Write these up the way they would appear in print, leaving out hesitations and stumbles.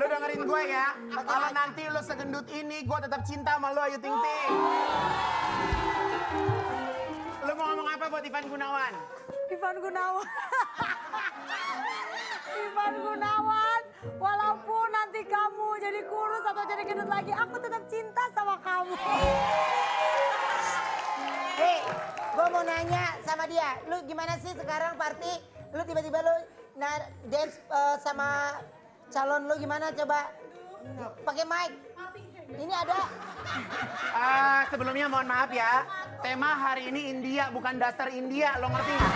dengerin gue ya. Kalau nanti lo segendut ini, gue tetap cinta sama lo, Ayu Ting Ting. Lo mau ngomong apa buat Ivan Gunawan? Ivan Gunawan. Ivan Gunawan, walaupun nanti kamu jadi kurus atau jadi gendut lagi, aku tetap cinta sama kamu. Hei, gue mau nanya sama dia, lu gimana sih sekarang party? Lu tiba-tiba lu dance sama calon lu gimana coba? Pakai mic. Ini ada. Sebelumnya mohon maaf ya, tema hari ini India bukan dasar India, lo ngerti nggak?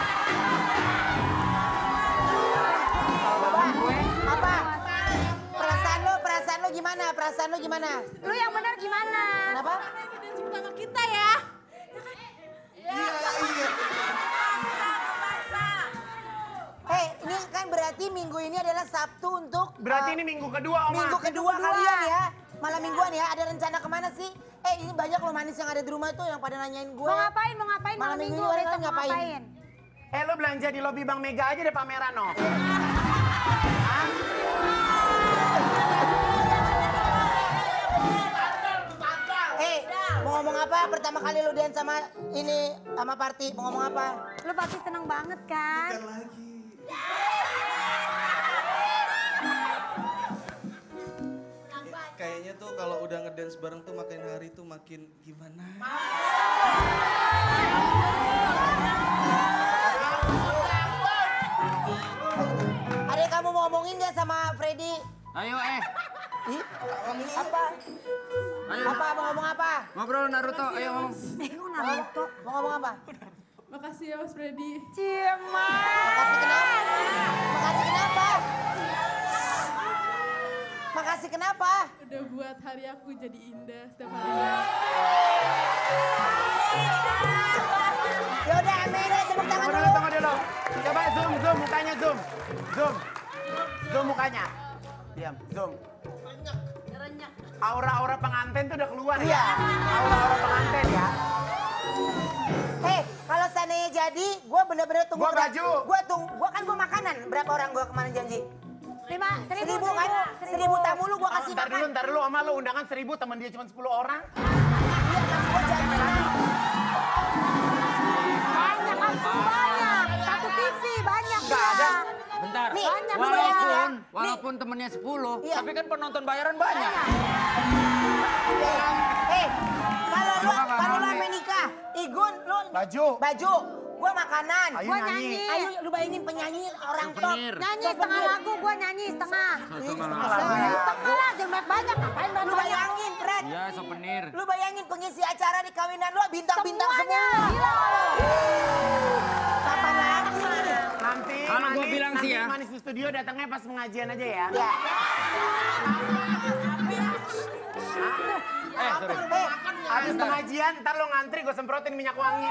Apa? Perasaan lo gimana? Perasaan lo gimana? Lu yang benar gimana? Kenapa? Sama kita ya. Hei, ini kan berarti minggu ini adalah Sabtu untuk... Berarti ini minggu kedua, Oma. Minggu kedua kalian ya. Malam mingguan ya, ada rencana kemana sih? Ini banyak loh manis yang ada di rumah itu yang pada nanyain gue. Mau ngapain malam minggu? Besok mau ngapain? Lo belanja di lobi Bank Mega aja deh pameran, no. Mau ngomong apa? Pertama kali lu dance sama ini, sama party, mau ngomong apa? Lu pasti seneng banget kan? Bukan lagi. Kayaknya tuh kalau udah ngedance bareng tuh makin hari tuh makin gimana? Ada yang kamu mau ngomongin gak sama Freddy? Ayo Apa? Ayo. Apa? Mau ngomong apa? Ngobrol Naruto, ayo ngomong. Naruto. Mau ngomong apa? Makasih ya Mas Freddy. Cima. Makasih kenapa? Makasih kenapa? Makasih kenapa? Udah buat hari aku jadi indah setiap harinya. Yaudah, Amira, tepuk tangan dulu. Tunggu dulu. Coba zoom mukanya, zoom. Zoom mukanya. Diam, zoom. Aura-aura pengantin tuh udah keluar ya. Aura-aura pengantin ya. Kalau seandainya jadi, gue bener-bener tunggu. Gua baju. Gue kan gue makanan. Berapa orang gue kemarin janji? 1.000 kan? 1.000 tamu lu gue kasih makan. Ntar dulu, Oma lu undangan 1.000, temen dia cuma 10 orang. Iya, kan gue janji. Banyak. Satu TV banyak. Nggak ada. Bentar, Nih, walaupun temennya 10, Iya. tapi kan penonton bayaran banyak. Kalau lu sampai nikah, Igun, lu baju, gue makanan. Ayo Gua nyanyi. nyanyi. Ayo lu bayangin penyanyi orang top. Souvenir. Nyanyi setengah lagu, gua nyanyi setengah. Setengah Setengah lah, jangan banyak. Ngapain Lu banyak? bayangin, Fred. Iya, souvenir. Lu bayangin pengisi acara di kawinan lu bintang-bintang Semuanya. semua. Gila. Kapan lagi? Nanti Kalau gua bilang sih ya. Manis di studio datangnya pas pengajian aja ya. Ya. Sorry. Habis pengajian, ntar lo ngantri gue semprotin minyak wangi.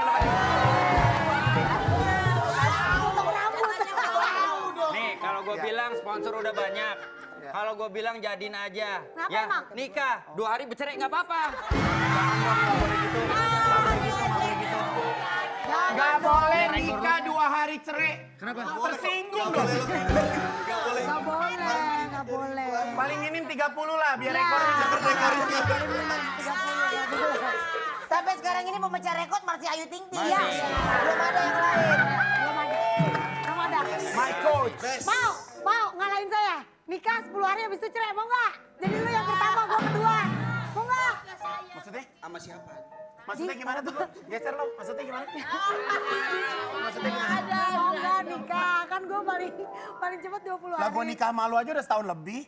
Nih, kalau gue bilang sponsor udah banyak. Kalau gue bilang jadiin aja. Kenapa Ya, emang? nikah 2 hari bercerai nggak apa-apa. Gak boleh nikah 2 hari cerai. Kenapa? Tersinggung dong. Nggak boleh. Paling minim 30 lah, biar rekornya nggak berdekat. Sampai sekarang ini pemecah rekor masih Ayu Ting Ting. Masih. Belum ada yang lain. Belum ada. My coach. Mau ngalahin saya. Nikah 10 hari habis itu cerai, mau nggak? Jadi lu yang pertama, gua kedua. Mau nggak? Maksudnya? Sama siapa? Maksudnya gimana tuh? Geser lo, maksudnya gimana? Maksudnya gimana? Mau nggak nikah? Kan gua paling cepet 20 hari. Lah gue nikah malu aja udah setahun lebih.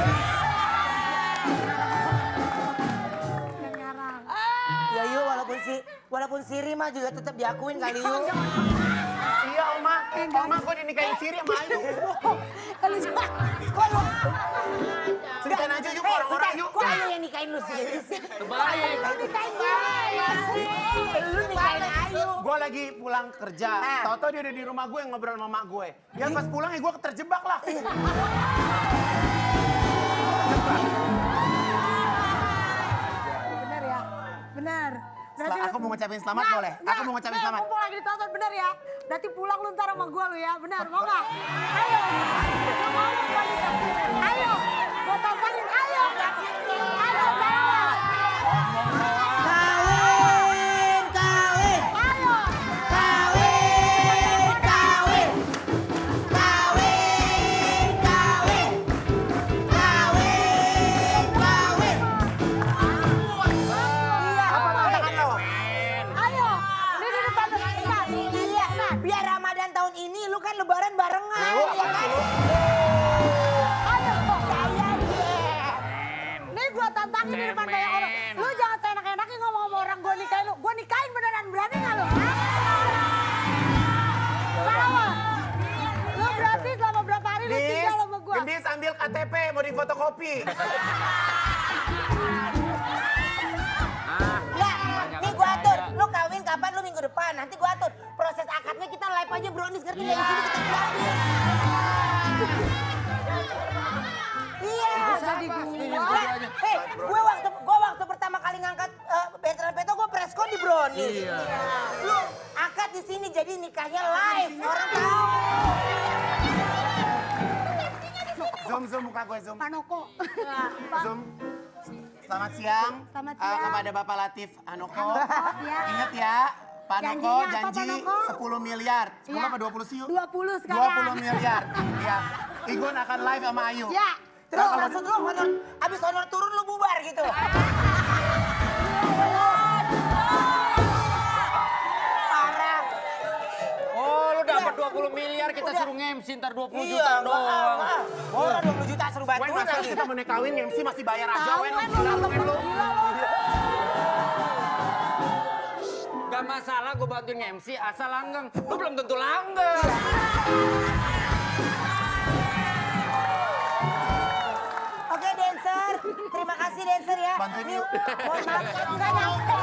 Yang ngarang. Ya yuk, walaupun si Rima juga tetap diakuin kali yuk. Iya Oma, Oma gue dinikahin Siri sama Ayu. Kalau juga. Ceritain aja yuk orang-orang yuk. Kok Ayu yang nikahin lu sih? Baik. Lu nikahin dia. Lu nikahin Ayu. Gue lagi pulang kerja, tau-tau dia udah di rumah gue ngobrol sama mak gue. Ya pas pulang ya gue terjebak lah. Bener ya? Bener. Berarti Aku mau ngucapin selamat boleh? Aku mau ngucapin selamat. Mumpung lagi ditonton, bener ya? Berarti pulang lu ntar sama gua lu ya, bener? Mau nggak? Ayo. Lu mau nggak gua dikasih? Ayo. Gua tampakin, ayo. Ayo, Sarawak. Kawin, kawin. Ayo. Kawin, kawin. Kawin, kawin. Kawin, kawin. Iya, Apa tantangan lo? Ayo. Ini di depan tuh. Bentar. iya. Biar Ramadan tahun ini lu kan lebaran barengan. Lu ya apa kan? sih lu? Ayo. Saya Nih gua tantangin di depan banyak orang. Lu jangan seenak-enaknya ngomong sama orang gua nikahin lu. Gua nikahin beneran, berani gak lu? Sarawak. Lu berarti selama berapa hari lu tinggal sama gua? Gendis ambil KTP mau difotokopi. Enggak, nih gua atur. Lu kawin kapan? Lu minggu depan. Nanti gua atur. Proses akadnya kita live aja brownies, ngerti nggak? Di sini kita siapin. Iya. Jadi gua. Hei, gua waktu pertama kali ngangkat Veteran Peto, gua preskon di brownies. Iya. Lu akad di sini jadi nikahnya live. Orang tahu. Zoom muka gue zoom. Panoko. Zoom. Selamat siang. Selamat siang. Kepada Bapak Latif Hanoko. Ya. Ingat ya, Pak Noko Janjinya apa, janji Pak Noko? 10 miliar. 10 Iya. apa 20 sih? 20 sekarang. 20 miliar. Iya. Igun akan live sama Ayu. Ya. Terus maksud lu abis honor turun lu bubar gitu. Parah. Oh, lu dapat 20 miliar, kita suruh nge-MC ntar 20 juta Iya, doang. Orang 20 juta suruh Wen, bantuin masa lagi. kita mau kawin MC masih bayar aja, Tahu Wen. kan lu Gila lu, nonton Wen, lu. gila lu. Gak masalah gue bantuin nge-MC, asal langgeng. Lu belum tentu langgeng. Oke dancer, terima kasih dancer ya. Bantuin Nih, yuk. mohon maaf, nggak nyampe.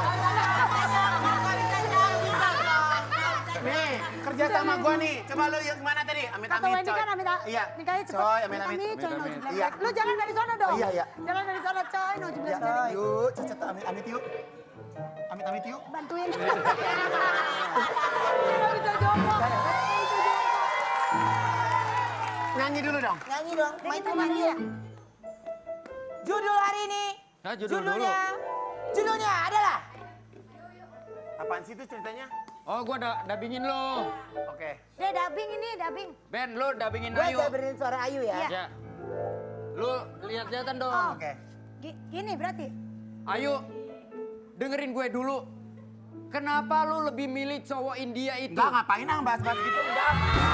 Nih, kerja sama gua nih. Coba lu yang mana tadi? Kata Amit-amit, Wendy coy. kan amit Iya. nikahnya cepet. Coy, amit-amit. coy. Iya. Lu jalan dari sana dong. Iya, iya. Jalan dari sana coy. No, Ya, coy. yuk, cecet amit-amit yuk. Amit-amit yuk. Bantuin. Dia nggak bisa jongkok. Nggak bisa jongkok. Nyanyi dulu dong. Nyanyi dong, Dia main kita nyanyi nyanyi ya. ya. Judul hari ini. Nah, judul dulu. Judulnya adalah Apaan sih itu ceritanya? Oh, gue dubbingin lo. Oke. Dia dubbing ini, dubbing. Ben, lu dubbingin gue Ayu. jabarin suara Ayu ya. Iya. Ya. Lu lihat-lihatan dong. Oh. Oke. Gini berarti. Ayu, dengerin gue dulu. Kenapa lu lebih milih cowok India itu? Enggak, ngapain ah bahas-bahas gitu. Enggak.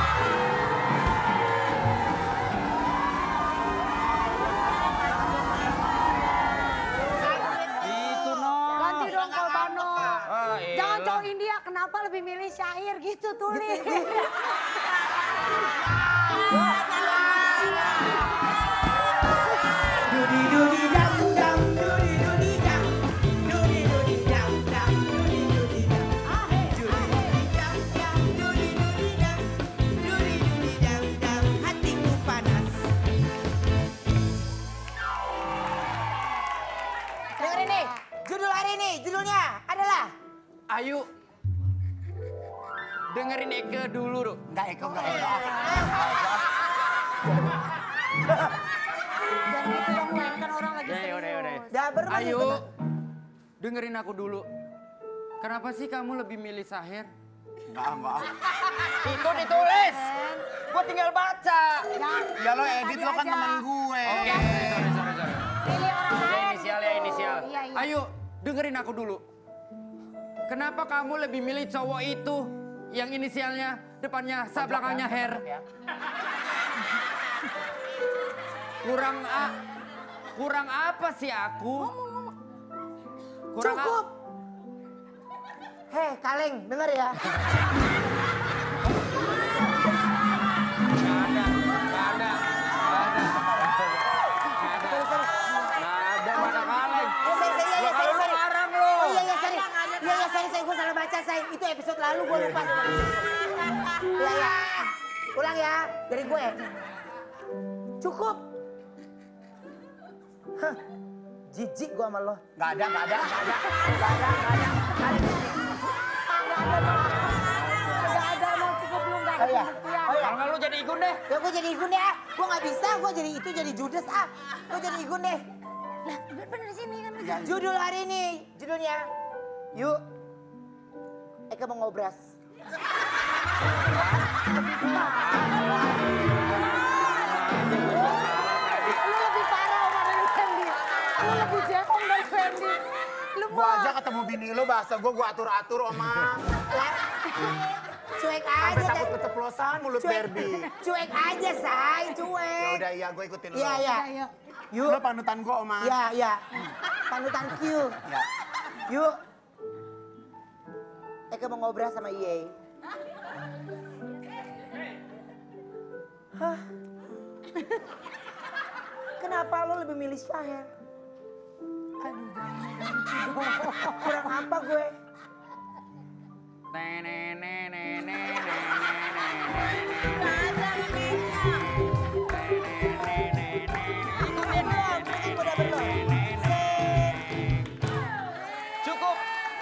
Itu no. Ganti dong Kolbano. Ah, Jangan elah. cowok India, kenapa lebih milih syair gitu tulis. Dudi dudi dam dam, dudi dudi dam, dudi dudi dam dam, dudi dudi dam. Dudi dudi dam dam, dudi dudi dam, dudi dudi dam dam, hatiku panas. Dengerin nih, judul hari ini, judulnya adalah Ayu, dengerin Eke dulu, Ru. Enggak, Eko, enggak, Eko. Jangan gitu dong, Wen. Kan orang lagi Ya, serius. yaudah. Daber mah Ayu, gitu. dengerin aku dulu. Kenapa sih kamu lebih milih Saher? Enggak. Itu ditulis. Wen, Gua tinggal baca. jangan. Ya lo edit Tadi lo kan aja. temen gue. Oke, sorry. Pilih orang lain. Inisial ya, inisial. Iya, iya. Ayo, dengerin aku dulu. Kenapa kamu lebih milih cowok itu yang inisialnya depannya sa belakangnya Her? Kurang apa sih aku? Kurang Cukup. Heh, kaleng, denger ya. Gak ada. Mana kaleng? Ya, sorry. Lu ngarang lu. Oh iya, sorry. Iya, sorry, gue salah baca, say. Itu episode lalu gue lupa. Iya. Ulang ya, dari gue. Cukup. Hah, jijik gue sama lo. Enggak ada. Nggak ada mau cukup lu nggak ada. iya. Oh iya. Kalau nggak lu jadi Igun deh. Ya gue jadi Igun deh ah. Gue nggak bisa, gue jadi itu jadi Judas ah. Gue jadi Igun deh. Lah, bener sini kan. Judul hari ini, judulnya. Yuk. Eka mau ngobras. Lu lebih parah Oma dari Fendi. Lu lebih jekong dari Fendi. Lu Gua mau. aja ketemu bini lu bahasa gua atur-atur, Oma. Cuek Sampai aja. takut keceplosan mulut Barbie. Cuek aja, say. Ya Cuek. udah iya, gua ikutin lu. Iya, iya. Ayo. Yuk. Lu panutan gua, Oma. Iya, iya. Panutan Q. Ya. Yuk. Eka mau ngobrol sama Iye. Hah? Kenapa lo lebih milih Syahir? Aduh, jangan. Kurang apa gue? Cukup.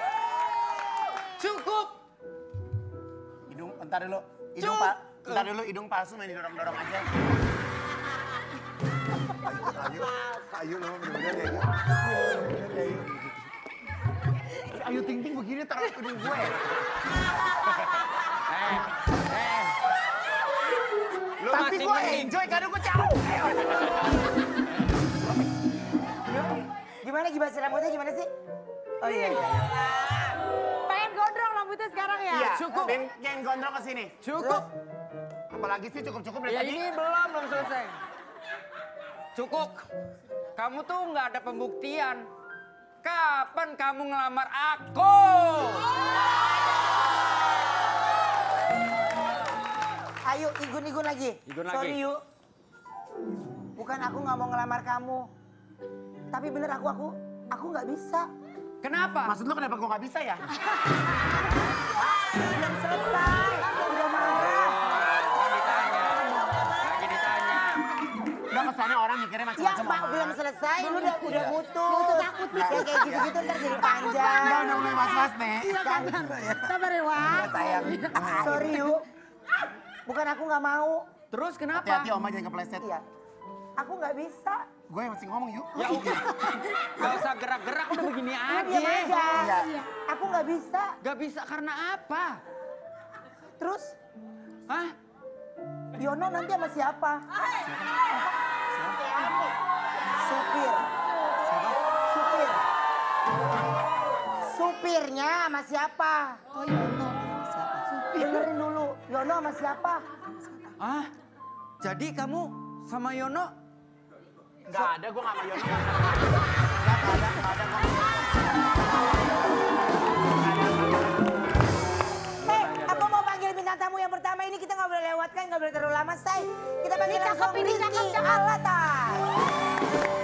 Cukup. Hidung, bentar dulu. Hidung pak, bentar dulu hidung palsu main didorong-dorong aja. Ayo, ayo lo bener-bener ya. Ayo ting-ting begini taruh hidung gue. Lu Tapi masih gue mending. enjoy karena gue jauh. Gimana gimana rambutnya gimana sih? Oh iya. Pengen gondrong rambutnya sekarang ya? Iya, Cukup. Geng gondrong ke sini. Cukup. Apalagi sih cukup-cukup dari Ya tadi. ini belum selesai. Cukup. Kamu tuh nggak ada pembuktian. Kapan kamu ngelamar aku? Ayo Igun lagi. Igun lagi. Sorry yuk. Bukan aku nggak mau ngelamar kamu. Tapi bener aku nggak bisa. Kenapa? Maksud lu kenapa gue gak bisa ya? Belum selesai. Udah marah. Lagi ditanya. Udah kesannya orang mikirnya Ya macam-macam. Pak, Oma. belum selesai. Lu udah putus. Lu takut. Ya kayak gitu-gitu ntar jadi panjang. Udah mulai was-was nih. Iya, sabar ya, Wak. Sayang. Sorry yuk. Bukan aku nggak mau. Terus kenapa? Hati-hati Oma jangan kepleset. Iya. Aku nggak bisa. Gue yang masih ngomong yuk. Ya udah. Gak usah gerak-gerak udah begini Diam aja. aja. Iya. Aku nggak bisa. Gak bisa karena apa? Terus Hah? Yono nanti sama siapa? Supir. Supir. Supirnya sama siapa? Oh, Yono. Dengerin dulu. Yono sama siapa? Ah? Jadi kamu sama Yono? Gak ada, gue gak sama Yono. Gak ada. Aku mau panggil bintang tamu yang pertama ini kita nggak boleh lewatkan, nggak boleh terlalu lama, say. Kita panggil Ini langsung cakep, ini Rizky cakep. Alatas.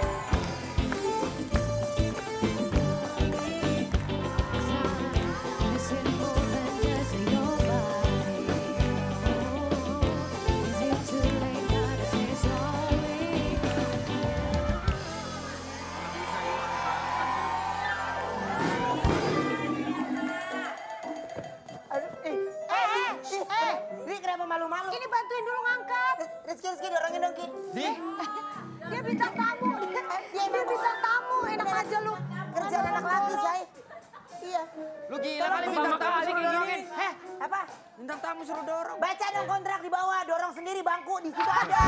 Ri, kenapa malu-malu? Ini bantuin dulu ngangkat. Rizky, dorongin dong, Ki. Di? Dia bintang tamu. Dia bintang tamu. Enak aja lu. Kerjaan anak laki, say. Iya. Lu gila kali bintang tamu suruh dorongin. Heh, apa? Bintang tamu suruh dorong. Baca dong kontrak di bawah, dorong sendiri bangku, di situ ada.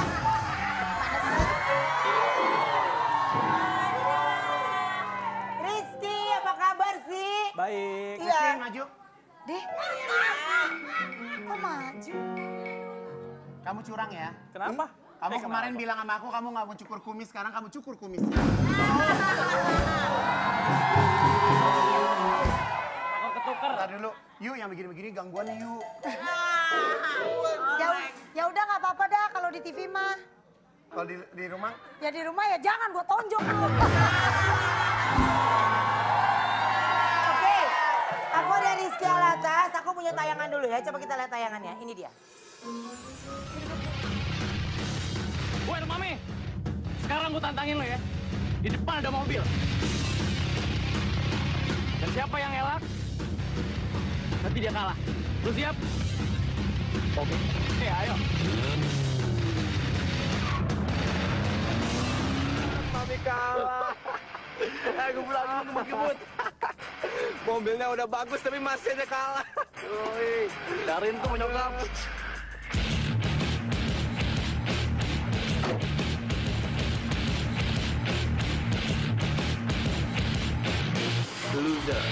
Rizky, apa kabar sih? Baik. Iya. Rizky, maju. Deh. Kok maju? Kamu curang ya. Kenapa? Kamu kemarin bilang sama aku kamu gak mau cukur kumis, sekarang kamu cukur kumis. Aku ketuker. Bentar dulu. Yuk, yang begini-begini gangguannya yuk. Ya udah nggak apa-apa dah kalau di TV mah. Kalau di rumah, Ya di rumah ya jangan gua tonjok lu. Oke, aku ada Rizky Alatas, aku punya tayangan dulu ya. Coba kita lihat tayangannya, ini dia. Gue Mami, sekarang gue tantangin lo ya. Di depan ada mobil. Dan siapa yang elak, nanti dia kalah. Lu siap? Oke. Ayo. Mami kalah. Aku bilang ngebut-ngebut. Mobilnya udah bagus tapi masih aja kalah. Woi, Darin tuh menyokap. Loser.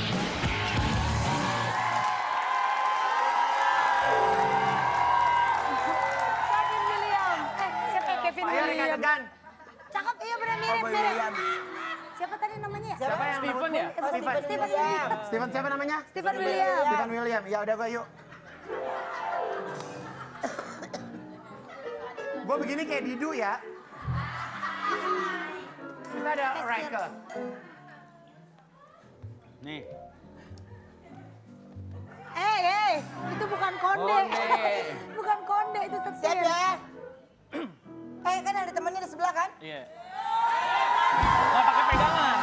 Kevin William. Siapa Kevin Ayo William? rekan-rekan. Cakep, iya bener mirip. Siapa tadi namanya? Siapa yang Steven ya? Steven William. Steven siapa namanya? Steven William. Steven William. Ya udah gue yuk. Gue begini kayak Didu ya. Kita ada Riker. Nih. Itu bukan konde. Bukan konde, itu Siap setir. ya. Kan ada temennya di sebelah kan? Iya. Nggak pakai pegangan.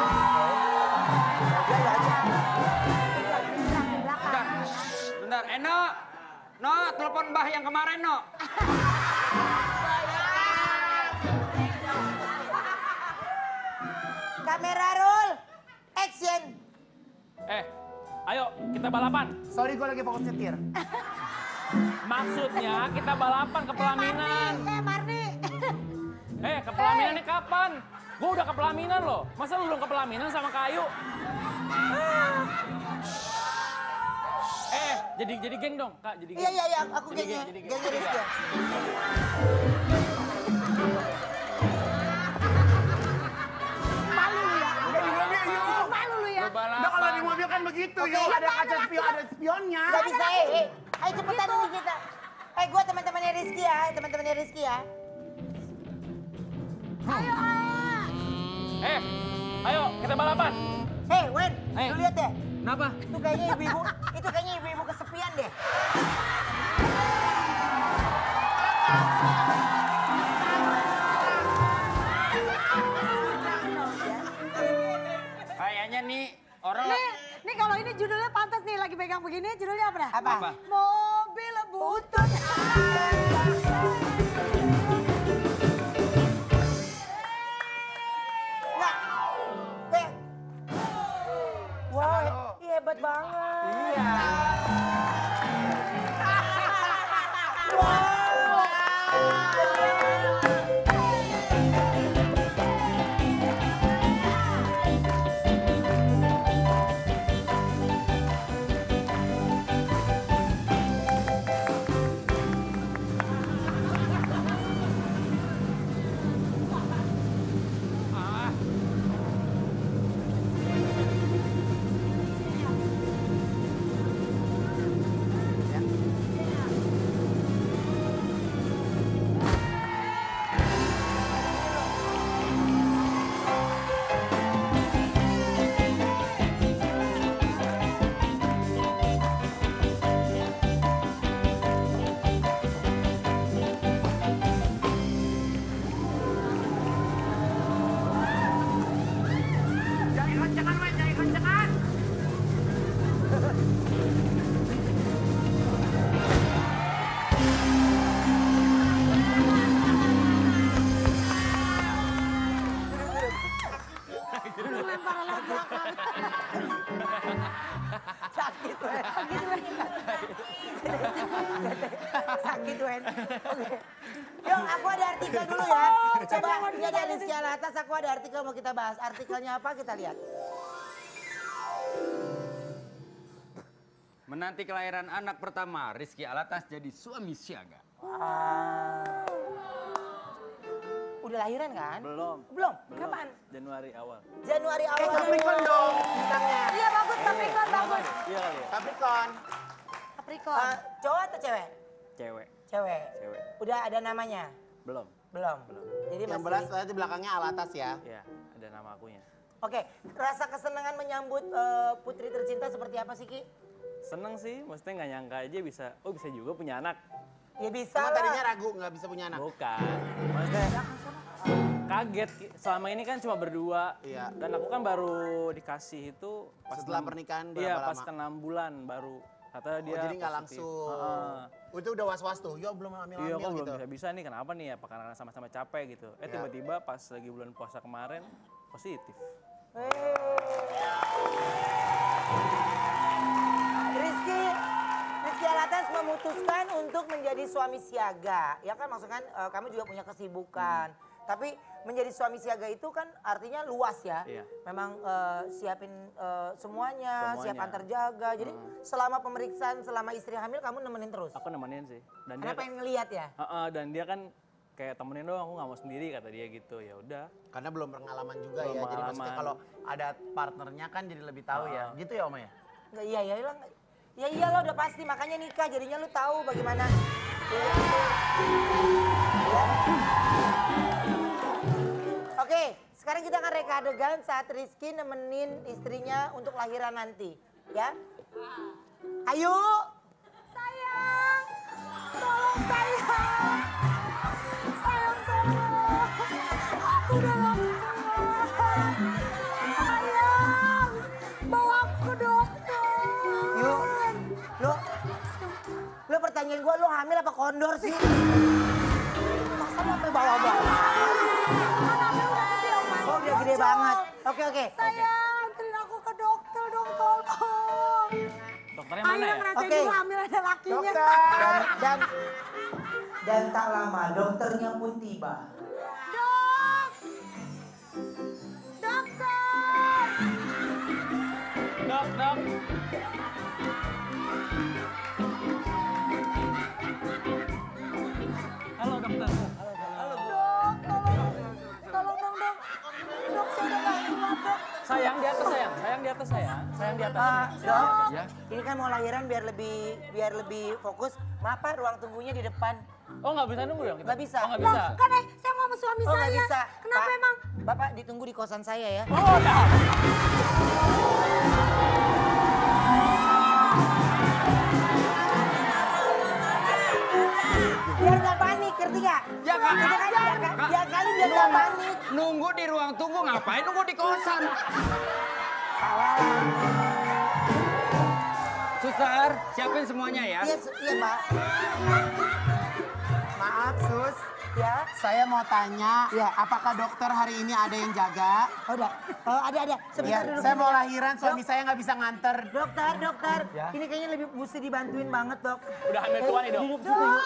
Bentar. Bentar. No. No, telepon Mbah yang kemarin, No. Kamera roll. Action. Ayo kita balapan. Sorry gue lagi fokus nyetir. Maksudnya kita balapan ke pelaminan. Marni. Ke pelaminannya kapan? Gue udah ke pelaminan loh. Masa lu belum ke pelaminan sama Kayu? Jadi geng dong, Kak. Jadi geng. Iya, aku gengnya. Gengnya Rizky ya. Malu lu ya. Udah di mobil yuk. Malu lu ya. Udah kalau di mobil kan begitu yuk. Ada kaca spion, ada spionnya. Gak bisa, ayo cepetan ini kita. Gue teman-temannya Rizky ya, teman-temannya Rizky ya. Ayo, Ayo kita balapan. Wen, lu lihat deh. Kenapa? Itu kayaknya ibu-ibu kesepian deh. Kayaknya nih orang... Nih kalau ini judulnya pantas nih, lagi pegang begini, judulnya apa dah? Apa? Mobil butut. Enggak. Wah, hebat banget. Iya. Jangan kencengan, Wen, jangan kencengan. Sakit, Wen. Sakit, Wen. Oke. Yuk, aku ada artikel dulu ya. Coba, ini ada Rizky Alatas, aku ada artikel mau kita bahas. Artikelnya apa, kita lihat. Menanti kelahiran anak pertama, Rizky Alatas jadi suami siaga. Udah lahiran kan? Belum. Belum? Kapan? Januari awal. Januari awal. Capricorn dong bintangnya. Iya bagus, Capricorn bagus. Iya kali ya? Capricorn. Capricorn. Cowok atau cewek? Cewek. Cewek. Cewek. Udah ada namanya? Belum. Belum. Jadi Yang masih... belas tadi belakangnya Alatas ya. Iya, ada nama akunya. Oke, rasa kesenangan menyambut putri tercinta seperti apa sih, Ki? Seneng sih, maksudnya nggak nyangka aja bisa juga punya anak. Ya bisa Sama lah. tadinya ragu nggak bisa punya anak. Bukan, maksudnya kaget. Selama ini kan cuma berdua. Iya. Dan aku kan baru dikasih itu pas Setelah pernikahan berapa Iya, lama? pas ke 6 bulan baru Kata dia jadi nggak positif. langsung. Itu udah was-was tuh, yo belum hamil-hamil Iya, kok gitu. belum bisa nih, kenapa nih ya? Apa karena sama-sama capek gitu. Tiba-tiba pas lagi bulan puasa kemarin, positif. Rizky Alatas memutuskan untuk menjadi suami siaga. Ya kan maksudnya kamu juga punya kesibukan. Tapi menjadi suami siaga itu kan artinya luas ya. Iya. Memang siapin semuanya, siap antar jaga. Jadi selama pemeriksaan, selama istri hamil kamu nemenin terus? Aku nemenin sih. Dan Karena pengen ngeliat ya? Dan dia kan kayak temenin doang, aku nggak mau sendiri kata dia gitu. Ya udah. Karena belum pengalaman juga Belum ya. Jadi maksudnya pengalaman. kalau ada partnernya kan jadi lebih tahu ya. Gitu ya Oma ya? Nggak, iya lah. Ya iyalah udah pasti, makanya nikah jadinya lu tahu bagaimana. Oke, sekarang kita akan reka adegan saat Rizky nemenin istrinya untuk lahiran nanti. Ya? Ayo! Sayang, tolong sayang. Sayang tolong. Aku udah gak kuat. Sayang, bawa aku ke dokter. Yuk, lo pertanyaan gua, lo hamil apa kondor sih? Masa lo sampai bawa-bawa? Anaknya udah gede, Oma. Oh udah gede banget. Oke. Sayang, anterin aku ke dokter dong, tolong. Dokternya mana Ayo ya? ngerasain Oke. dulu hamil ada lakinya. Dan tak lama dokternya pun tiba. Dok! Dokter! Dok. Halo dokter. Dok, tolong dong dok. Dok, saya udah gak kuat dok. Sayang di atas sayang. Sayang di atas sayang. Sayang di atas. Dok, Ya. ini kan mau lahiran biar lebih fokus. Maaf Pak, ruang tunggunya di depan. Oh nggak bisa nunggu dong? Nggak bisa. Oh nggak Loh, bisa. kan saya mau sama suami Oh nggak saya. bisa. Kenapa Pak, emang? Bapak ditunggu di kosan saya ya. Oh ya. Biar nggak panik, ngerti nggak? Ya, Kak. Biar kali biar nggak panik. Nunggu di ruang tunggu, ngapain nunggu di kosan? Salah. Suster, siapin semuanya ya. Iya Pak. Maaf Sus, Ya. saya mau tanya, Ya. apakah dokter hari ini ada yang jaga? Oh, udah. Oh, ada. Sebentar Ya, dulu. saya mau sebentar. lahiran, suami saya nggak bisa nganter. Dokter. Ini kayaknya lebih mesti dibantuin banget, Dok. Udah hamil tua nih dok. Duduk situ yuk.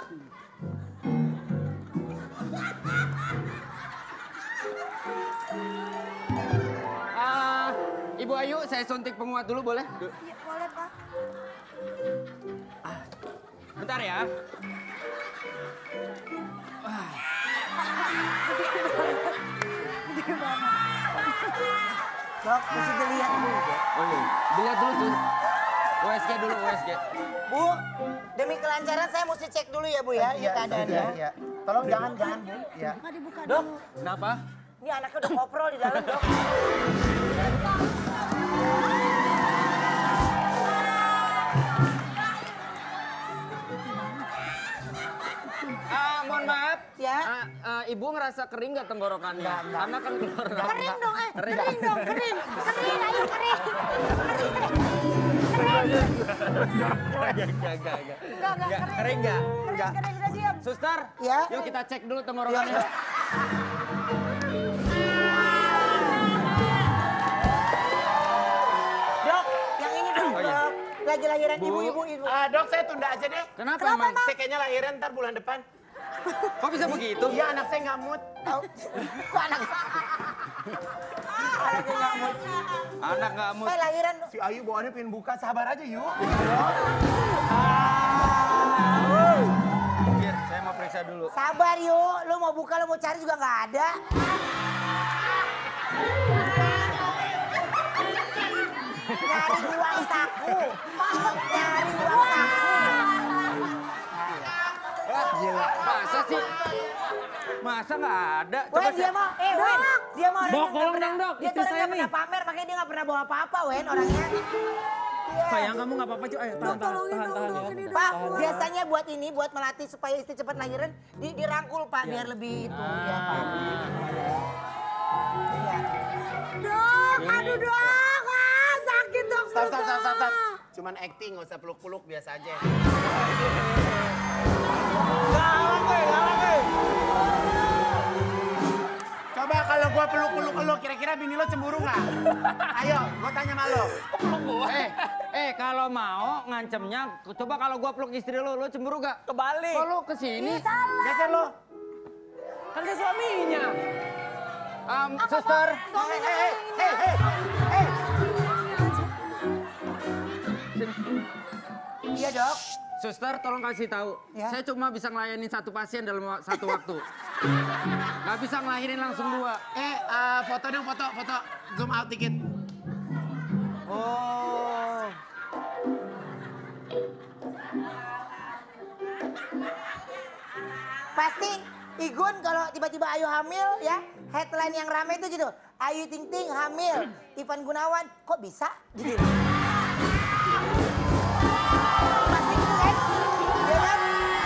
Ibu Ayu, saya suntik penguat dulu boleh? Iya, boleh Pak. Bentar ya. Dok, mesti dilihat dulu. Oh iya, dilihat dulu tuh. USG dulu, USG. Bu, demi kelancaran saya mesti cek dulu ya, Bu ya. Ini keadaannya. Iya. Tolong jangan Bu. Ya. Nggak dibuka Dok, dulu. Kenapa? ini anaknya udah koprol di dalam, Dok. Mohon maaf. Ya. Ibu ngerasa kering nggak tenggorokannya? Karena kan keluar. Kering dong, kering dong, kering. Kering, ayo kering. Enggak, Kering nggak? kering, udah diam. Suster, Ya. yuk kita cek dulu tenggorokannya. Dok, yang ini dong, Dok. Lagi lahiran Bu. ibu. Dok, saya tunda aja deh. Kenapa emang? Saya kayaknya lahiran ntar bulan depan. Kok bisa begitu? Iya, anak saya nggak mood. Kok anaknya nggak mau? Anak nggak mood. Lahiran. Si Ayu bawaannya pengen buka, sabar aja yuk. Biar saya mau periksa dulu. Sabar yuk, lu mau buka, lu mau cari juga nggak ada. Nyari uang saku. Nyari uang saku. Gila. Masa sih? Masa nggak ada? Wen, dia mau, Wen, dia mau orang Dok, yang nggak tolong pernah- dong, Dok. Dia Istri tuh orang saya yang nih. pernah pamer, makanya dia nggak pernah bawa apa-apa, Wen, orangnya. Iya. Sayang kamu nggak apa-apa cuy. Ayo tahan ya. Pak, biasanya buat ini, buat melatih supaya istri cepat lahiran, dirangkul Pak, biar lebih itu. Ya, Pak. Iya. Dok, aduh dok, sakit dok. Stop. Cuman acting, nggak usah peluk-peluk, biasa aja. Galak, gue. Coba kalau gua peluk-peluk lo, kira-kira bini lo cemburu nggak? Ayo, gua tanya sama lo. Kalau mau ngancemnya, coba kalau gua peluk istri lo cemburu gak? Kebalik. Kalau kesini, Geser lo. Kan saya suaminya. Suster. Iya dok. Suster, tolong kasih tahu. Ya. Saya cuma bisa ngelayanin satu pasien dalam satu waktu. Gak bisa ngelahirin langsung 2. Foto dong, foto. Zoom out dikit. Oh. Pasti Igun kalau tiba-tiba Ayu hamil ya, headline yang rame itu gitu. Ayu Ting Ting hamil, Ivan Gunawan kok bisa gitu. Pasti gitu kan? Iya kan?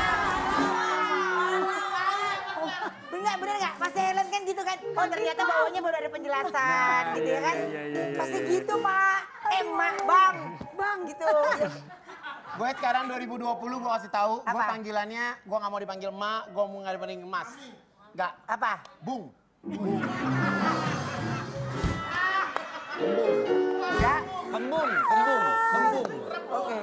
Bener nggak? Pasti headline kan gitu kan? Oh ternyata bawahnya baru ada penjelasan gitu ya kan? Pasti gitu Pak. Emak bang gitu. Gue sekarang 2020 gue kasih tahu, gue Apa? panggilannya gue nggak mau dipanggil mak, gue mau nggak dipanggil mas. Nggak, Apa? bung. Ya. Kembung. Oke.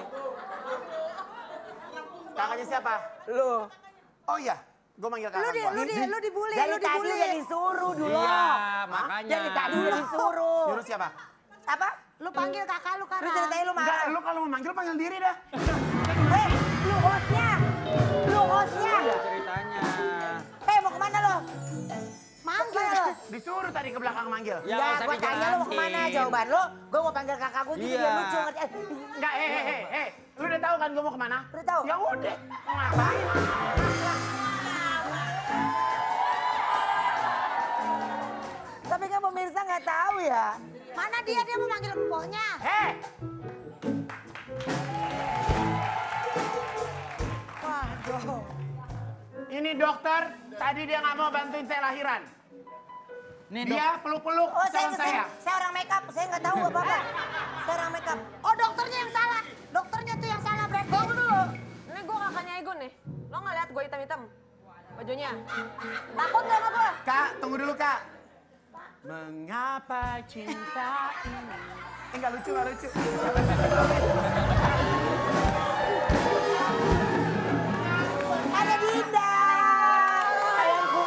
Kakaknya siapa? Lu. Oh iya, gue manggil kakak gue. Lu dibully, Dari lu tadi dibully. udah disuruh dulu. Iya, makanya. Dari tadi udah disuruh. Nyuruh siapa? Apa? Lu panggil kakak lu Lu karena. ceritain lu Enggak, marah. lu kalau mau manggil, panggil diri dah. Hei, lu hostnya. Ceritanya. Hei, mau kemana lo? Manggil lo. Disuruh tadi ke belakang manggil. Ya, Enggak, usah gua tanya lu mau kemana dijelasin. jawaban lo. Gua mau panggil kakak gua gitu Iya. biar lucu. ngerti? Enggak, lu udah tahu kan gue mau kemana? Udah tahu. Ya udah, mau ngapain? Tapi kan pemirsa nggak tahu ya. Mana dia mau manggil empoknya. Waduh. Ini dokter, tadi dia nggak mau bantuin saya lahiran. Nih, Dia peluk-peluk Oh, calon saya. saya orang makeup. Saya nggak tahu apa-apa. Saya orang makeup. Oh dokternya yang salah. Dokternya tuh yang salah berarti. Tunggu dulu. Ini gue kakaknya Igun nih. Lo nggak lihat gue hitam-hitam? Bajunya. Takut nggak sama gue? Kak, tunggu dulu kak. Mengapa cinta ini? Nggak lucu. Ada Dinda. Sayangku.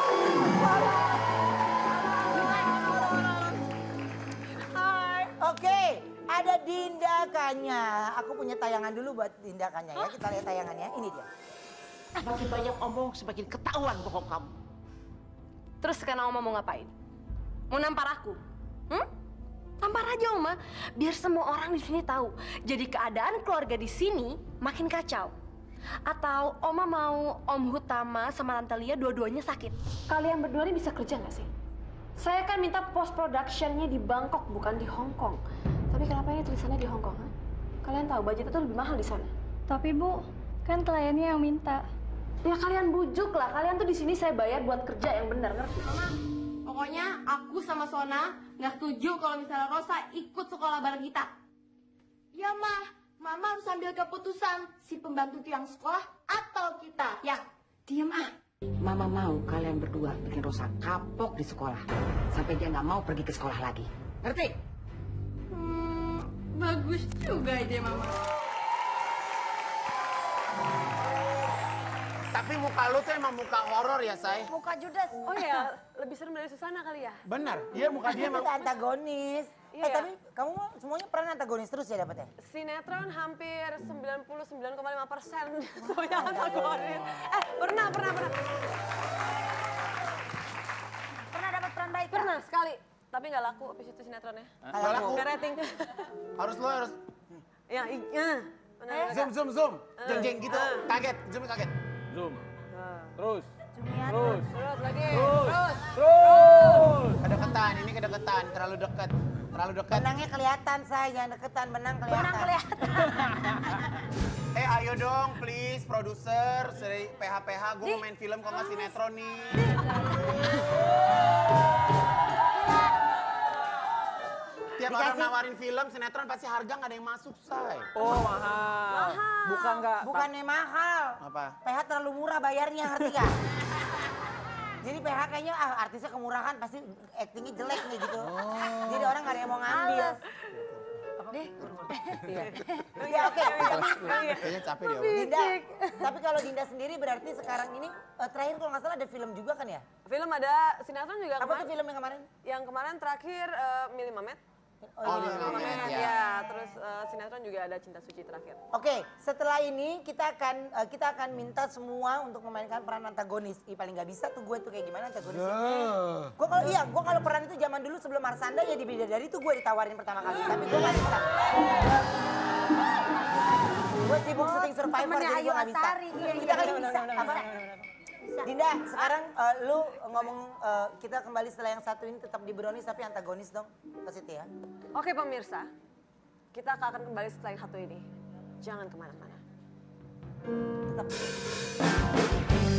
Hai. Oke, ada Dinda Kanya. Aku punya tayangan dulu buat Dinda Kanya ya. Kita lihat tayangannya. Ini dia. Semakin banyak omong, semakin ketahuan bohong kamu. Terus sekarang Oma mau ngapain? Mau nampar aku? Tampar aja Oma, biar semua orang di sini tahu. Jadi keadaan keluarga di sini makin kacau. Atau Oma mau Om Hutama sama Tante Lia dua-duanya sakit. Kalian berdua ini bisa kerja nggak sih? Saya kan minta post productionnya di Bangkok bukan di Hong Kong. Tapi kenapa ini tulisannya di Hong Kong? Ha? Kalian tahu budgetnya tuh lebih mahal di sana. Tapi Bu, kan kliennya yang minta. Ya kalian bujuk lah, kalian tuh di sini saya bayar buat kerja yang benar, ngerti? Mama, pokoknya aku sama Sona nggak setuju kalau misalnya Rosa ikut sekolah bareng kita. Ya Mama harus ambil keputusan si pembantu tiang sekolah atau kita. Ya, diem ah. Mama mau kalian berdua bikin Rosa kapok di sekolah. Sampai dia nggak mau pergi ke sekolah lagi. Ngerti? Bagus juga ide Mama. Tapi muka lu tuh emang muka horor ya, Say. Muka Judas. Oh ya, lebih serem dari Susana kali ya? Benar, dia muka dia emang... Kita antagonis. Iya. Tapi kamu semuanya peran antagonis terus ya dapetnya? Sinetron hampir 99,5% semuanya antagonis. Pernah. Pernah dapat peran baik? Pernah sekali. Tapi nggak laku habis itu sinetronnya. Nggak laku. Nggak rating. Harus. Ya. Zoom. Jeng gitu, kaget, zoom kaget. Zoom. Terus. Terus lagi. Terus. Kedekatan, terlalu dekat. Menangnya kelihatan, Say. Jangan deketan, menang kelihatan. Ayo dong, please, produser, dari PH, gue mau main film kok nggak sinetron nih. Tiap Setiap orang nawarin film, sinetron pasti harga nggak ada yang masuk, say. Oh, mahal. Bukan nggak. Bukannya mahal. Apa? PH terlalu murah bayarnya, ngerti gak? Jadi PH kayaknya artisnya kemurahan pasti actingnya jelek nih gitu. Jadi orang nggak ada yang mau ngambil. Ya oke. Kayaknya capek dia. Dinda, tapi kalau Dinda sendiri berarti sekarang ini terakhir kalau nggak salah ada film juga kan ya? Film ada, sinetron juga Apa kemarin. tuh film yang kemarin? Yang kemarin terakhir Mili Mamet. Oh, Mili Mamet, ya. Terus sinetron juga ada Cinta Suci terakhir. Oke, setelah ini kita akan minta semua untuk memainkan peran antagonis. Paling nggak bisa tuh gue tuh kayak gimana antagonisnya? Gue kalau peran itu zaman dulu sebelum Marsanda ya di Bidadari tuh gue ditawarin pertama kali, tapi gue nggak bisa. Gue sibuk syuting Survivor jadi gue nggak bisa. Kita kan bisa. Apa? Dinda, sekarang lu ngomong kita kembali setelah yang satu ini tetap di Brownies tapi antagonis dong ke situ ya. Oke pemirsa, kita akan kembali setelah yang satu ini. Jangan kemana-mana. Tetap.